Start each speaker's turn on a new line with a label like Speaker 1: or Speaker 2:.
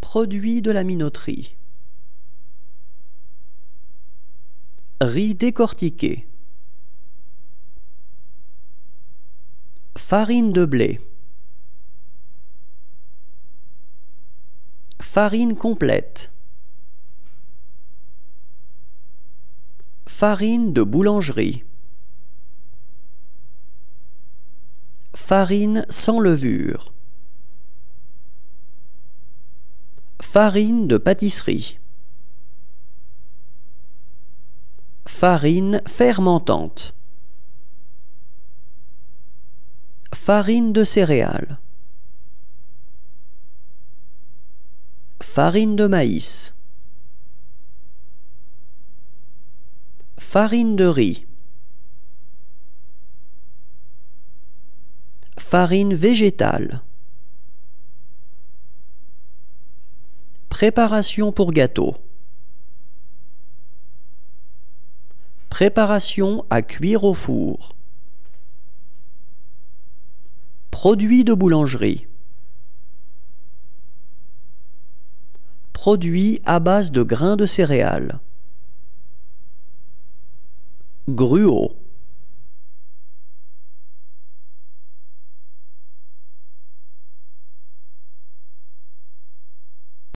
Speaker 1: Produits de la minoterie. Riz décortiqué. Farine de blé. Farine complète. Farine de boulangerie. Farine sans levure. Farine de pâtisserie. Farine fermentante. Farine de céréales. Farine de maïs. Farine de riz. Farine végétale. Préparation pour gâteau. Préparation à cuire au four. Produits de boulangerie. Produits à base de grains de céréales. Gruau.